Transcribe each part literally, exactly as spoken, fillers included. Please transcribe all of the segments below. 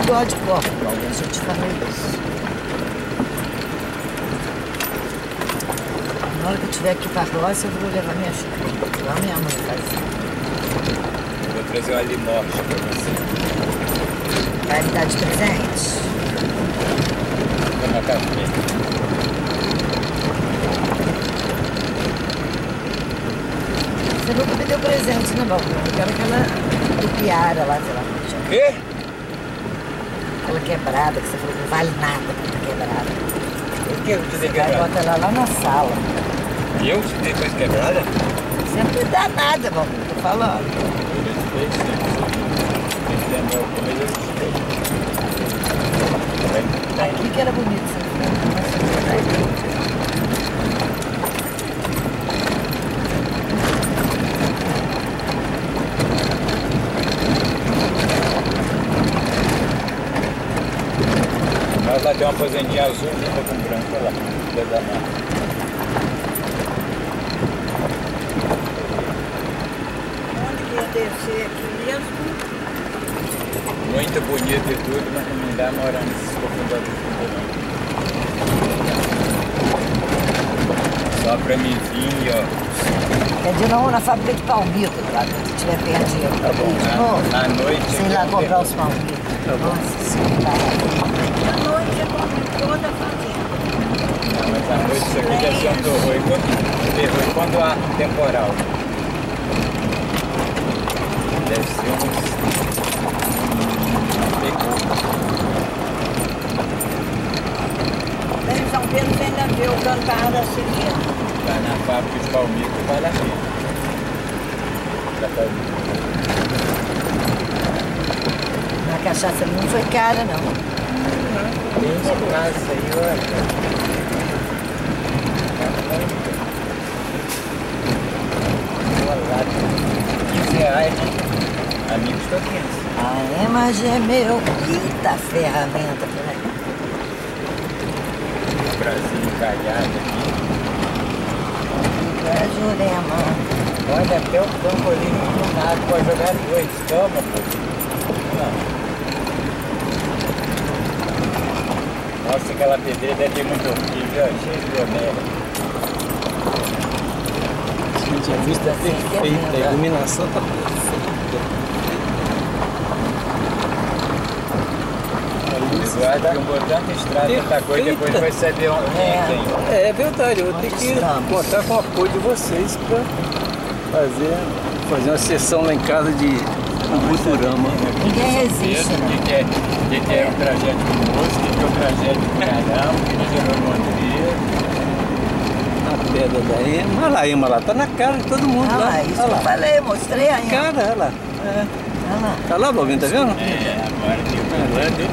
gosto de copo, Cláudia, eu te falei isso. Na hora que eu estiver aqui pra roça, eu vou levar minha xícara. Igual a minha mãe fazia. Eu vou trazer uma limorte pra você. Vai me dar de presente? Toma café. Você nunca me deu presente, né, Balcão? Eu quero aquela tupiara lá, sei lá como chama. Quê? Aquela quebrada que você falou que não vale nada pra tá quebrada. Por que eu te dei Vai quebrada? botar ela lá na sala. Eu te dei coisa quebrada? Você não me dá nada, Balcão, tô falando. Eu te dei sim. Tem que ter meu comer, eu te dei. Aqui que era bonito, você falou. Mas lá tem uma fazendinha azul junto com branco, olha lá, dentro da mata. Onde que ia descer aqui mesmo? Muito bonito e tudo, mas não dá morar nesses profundamente. Só pra mim vir, ó. Quer dizer, não, na fábrica de palmito, lá, se tiver perdido. Tá bom, De na, novo, na noite. sei lá eu comprar os pergunto. palmitos. Tá bom. Nossa senhora. À noite eu compro toda a fazenda. Não, mas à noite isso aqui deve ser um terror. E quando, terror, e quando há temporal? Deve ser uns... Em São Pedro você ainda vê o cantar da Silvia. Tá na fábrica de palmito, vale a pena. Já tá... A cachaça não foi cara, não. Tem uma casa aí, olha. quinze reais, né? Amigos toquinhos. A Ema gemeu. Eita ferramenta por aí. Brasil encalhado aqui. É Jurema. Olha, até o trampolim iluminado pode jogar dois. Toma, pô. Não. Nossa, aquela pedreira deve ter muito horrível, ó, cheio de glomero. Gente, a vista é perfeita, a iluminação tá perfeita. Eduardo, que um botão de estrada, tanta coisa, depois vai saber onde é quem. É verdade, eu vou ter Onde que estamos? contar com o apoio de vocês para fazer, fazer uma sessão lá em casa de Ubuturama. Ninguém resiste, O né? que, que, é, o que, que é o trajeto de moço, o que, que é o trajeto de Caramba, o que, que é Jerônimo Andrés. A pedra da Ema. Olha lá a Ema lá, tá na cara de todo mundo Ah lá. lá, isso Olha eu lá. falei, mostrei aí. Cara, olha lá. É. Olha lá. Tá lá, Balbinho, tá vendo? É, agora tem o Finlândia.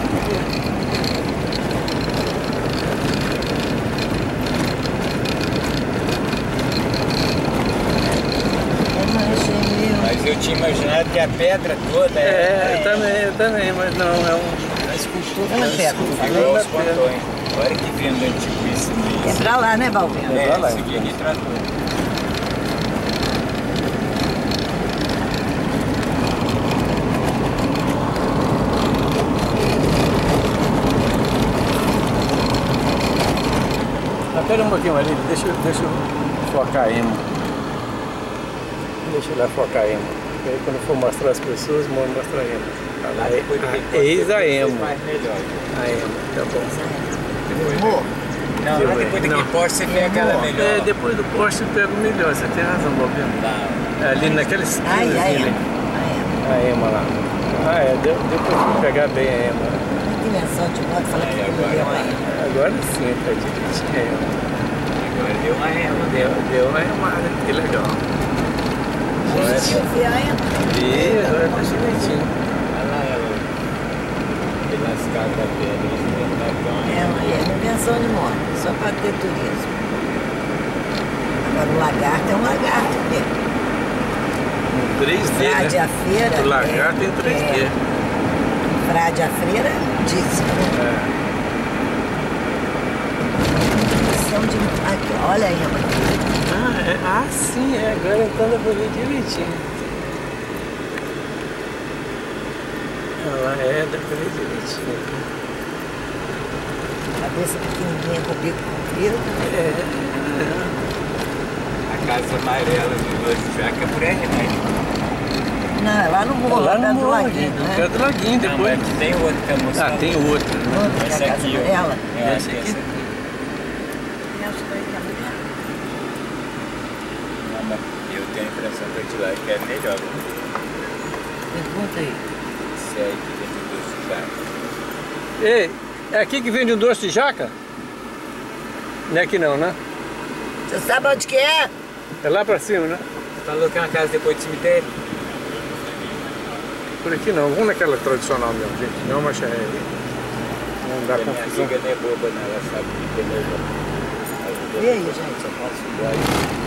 Ema gemeu. Mas eu tinha imaginado que a pedra toda É, é, eu também, eu também, mas não, é um... A escultura na pedra. igual os pontões. Olha que vendo antiquíssimo É isso. pra lá, né, Balbinho? É pra lá. É, seguir de trator. Ah, pera um pouquinho, Marília, deixa, eu- deixa eu focar a Ema. Deixa eu lá focar a Ema. E aí quando eu for mostrar as pessoas, vou mostrar a Ema. Ah, lá, Depois do ah, que eis a fez Ema. mais melhor. A Ema, tá bom. Depois do... Morro. Não, não, depois do Não. que poste você vê aquela melhor. É, depois do poste eu pego melhor, você tem razão, Balbinho. Não. É, ali naquela esquina. Ai, ai, ali, ai. né? Ai, A Ema lá. Ah, é, deu, deu pra eu pegar bem a Ema. que dimensão de moto, falando que É, tudo agora deu vai. aí. Agora sim, tá direitinho a Ema. Agora deu uma rema. Deu, deu uma remada, que legal. Agora Deixa eu ver a Ema. E agora tá direitinho. Olha lá ela. Pelas casas da pedra. Isso deve estar tão É, é uma invenção de moto, só para ter turismo. Agora o lagarto é um lagarto mesmo. Um três D, Frade né? a feira. O lagarto é, em três D. É, Frade a freira diz, né? É. Invenção de aqui, olha aí, Ema. Ah, é, ah, sim, é. Agora então dá pra ver direitinho. Ela é daquele jeito. Cabeça pequenininha com o bico comprido. É. A casa amarela do dois de jaca é por aí, né? Não, é lá no morro, lá, Lá no perto do morro, laguinho, aqui, né? perto do laguinho, Não, depois. mas tem outro que é mostrado. Ah, tem outro, né? Outra, que é Essa a casa aqui, ó. amarela. Eu acho Essa que é aqui? essa aqui. Eu acho que é amarela. Não, mas eu tenho a impressão que de lá que é melhor. Viu? Pergunta aí. Esse aí que tem de dois de jaca. Ei, é aqui que vende um doce de jaca? Não é aqui não, né? Você sabe onde que é? É lá pra cima, né? Falou que é uma casa depois do cemitério? Por aqui não, vamos naquela tradicional mesmo, gente. Não, mas é... Não dá Porque minha confusão. amiga não é boba, não. Ela sabe que é melhor. E aí, gente? Só posso igual.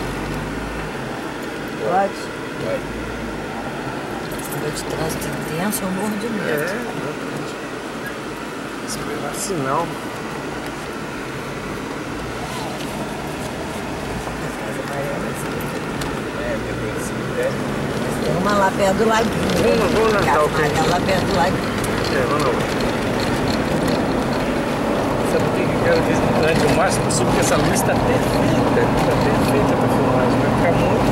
Pode? Vai. Esse negócio de trânsito intenso, eu morro de medo. É. Esperar sinal. Casa amarela, assim. É, depois do cemitério. Tem uma lá perto do laguinho. Vamos, vamos na Casa tal que- amarela lá perto do laguinho. É, vamos lá. Sabe por que eu quero ver o máximo possível? Porque essa luz está perfeita. Está perfeita para filmagem. Vai ficar muito.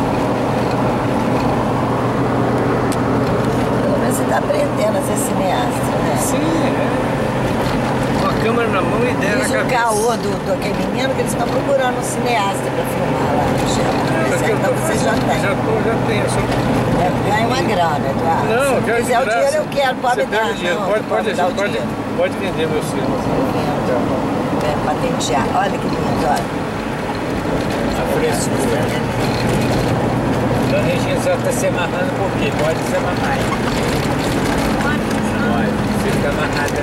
Pelo menos você está aprendendo a ser cineasta, né? Sim, é. Com a câmera na mão e ideia na Diz o cabeça. caô do, do aquele menino que eles estão procurando um cineasta para filmar lá no chão. Porque eu Então tô- você já tem. Já, tô, já tenho. Só... É, ganha uma grana, Eduardo. Não, Se eu quero quiser de o graça. dinheiro, eu quero. Pode Você me pega dar. o dinheiro. Não, Pode, tu pode, me dar o pode, dinheiro. pode vender meu filho. É, patentear. Olha que lindo, olha. A frescura. Dona Regina só está se amarrando por quê? Pode se amarrar aí. Pode. Você fica amarrada.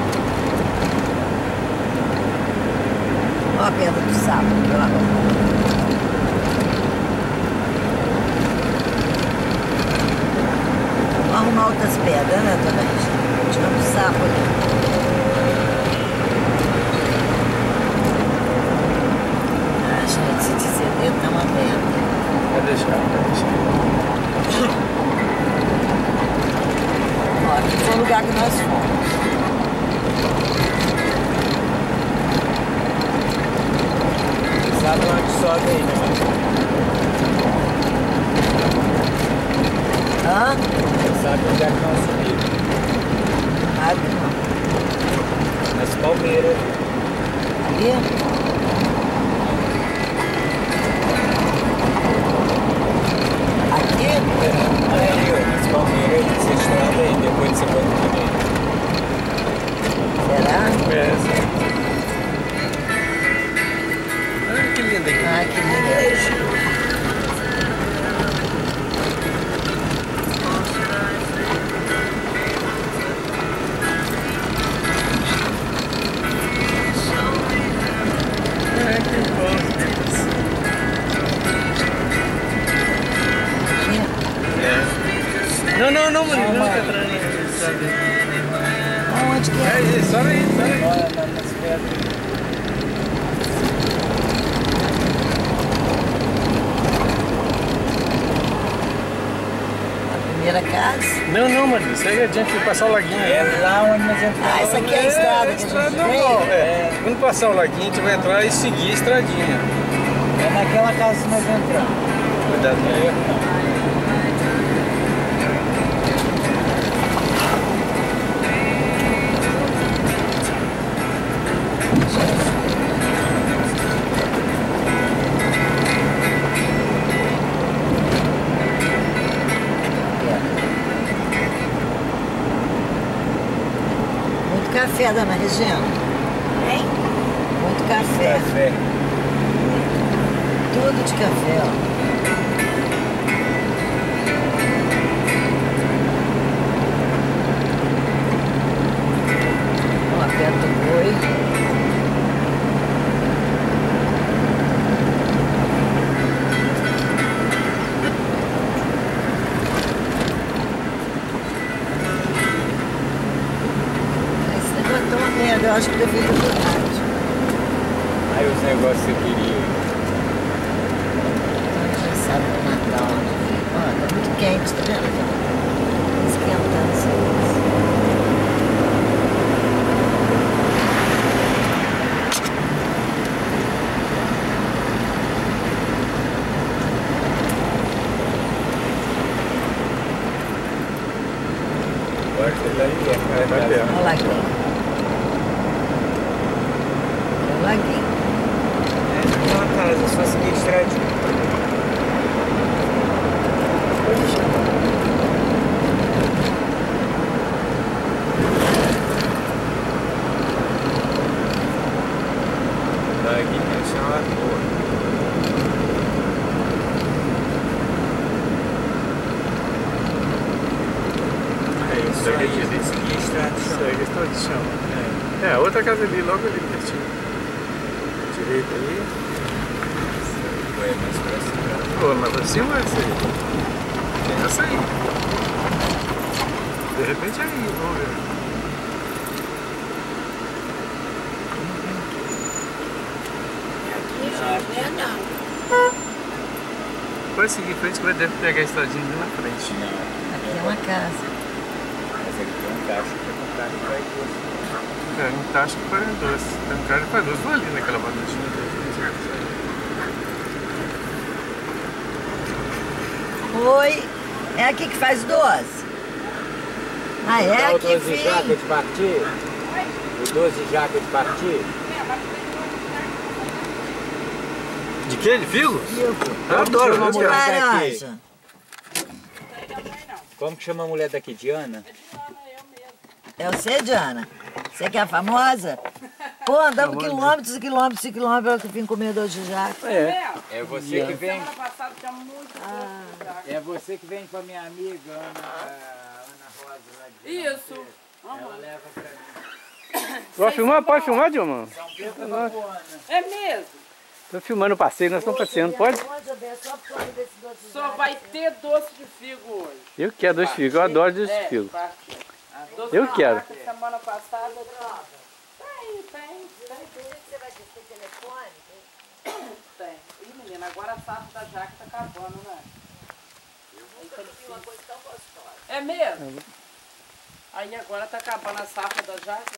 Olha a pedra do sapo aqui, ó. Vamos arrumar outras pedras, né, dona Regina? Tiramos o sapo ali. Ah, gente, se dizer dedo tá uma merda. Vai deixar, vai deixar. Ó, aqui foi o lugar que nós fomos. Sabe onde sobe aí, né? Hã? Você sabe onde é que nós subimos? Ah, não. Nas palmeiras. Ali? Aqui? Aí, ó, nas palmeiras, você estrada aí, depois você pode comer. Será? É, essa. Olha que linda aqui. Ah, que lindo. Ai, que bom. É. Não, não, não, mano. Não, tá atrás, sabe? Aonde que é? É isso, olha aí, olha aí. Olha lá nas pedras. A primeira casa? Não, não, mano. Segue adiante e passar o laguinho. É lá onde nós entramos. Ah, essa aqui é a estrada que a estrada gente normal. veio? É. Quando passar o laguinho, a gente vai entrar e seguir a estradinha. É naquela casa que nós entramos. Cuidado aí. Muito café, dona Regina. Hein? Muito café. Café. Tudo de café, ó. Ó, perto do boi. Esse negócio é uma merda, eu acho que devia ter mudado. Aí os negócios que eu queria. Já sabe do Natal. Ó, tá muito quente, tá vendo? Tá esquentando assim. Agora você tá aqui, é Vai cara. perto. Olha o laguinho. Olha o laguinho. É naquela casa, só seguir estradinho. Aqui tem o chão à toa. É isso aí, ele seguir a estrada de chão. Segue a estrada de chão. É, a outra casa ali, logo ali pertinho. Direita aí. Foi mais pra cima. Pô, mas pra cima é essa aí. Tem essa aí. De repente é aí, vamos ver. Aqui já não é não. Pode seguir em frente que vai deve pegar a estradinha ali na frente. Não, Aqui é uma casa. mas aqui tem um caixa que é com carne que vai duas. É, um tacho que faz dois. Tem um cara que faz dois. Vou ali naquela bandejinha dele. Oi. É aqui que faz doce? Ah, é Dá o aqui, doze jaca filho. de partir? O doze jaca de partir? De quê? De figo? Figo. Eu adoro, chama eu a De mulher quero. daqui? laranja. Como que chama a mulher daqui? Diana? É você, Diana? Você que é a famosa? Pô, andamos quilômetros e quilômetros e quilômetros que vim comer doce de jaca. É. É você que vem. Semana passada tinha muito Ah. É você que vem com a minha amiga Ana, Ana Rosa lá de Isso. Ela Aham. leva pra mim. Pode filmar? Pode filmar, Dilma? São Pedro da Boana. É mesmo. Tô filmando o passeio, nós estamos passeando, pode? Só vai ter doce de figo hoje. Eu quero dois figos, eu adoro dois É, figos. partiu. Doce Eu de quero. jaca, semana passada. Tem, tem, tem. Você vai ter telefone? Tem. Ih, menina, agora a safra da jaca tá acabando, né? Nunca vi uma coisa tão gostosa. É mesmo? Aí agora tá acabando a safra da jaca.